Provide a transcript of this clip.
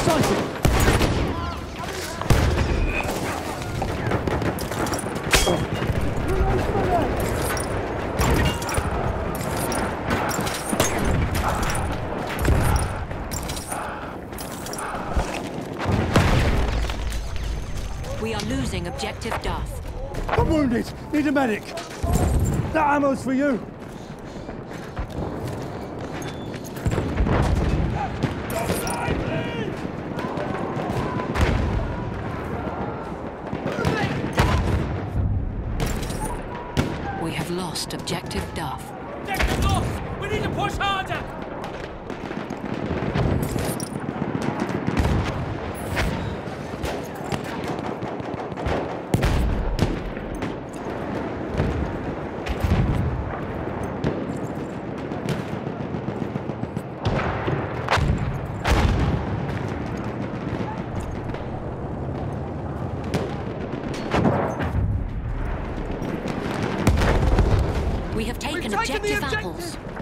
sighted! We are losing objective Duff. I'm wounded! Need a medic! That ammo's for you! We have lost objective Duff. Objective lost! We need to push harder! We have taken objective apples.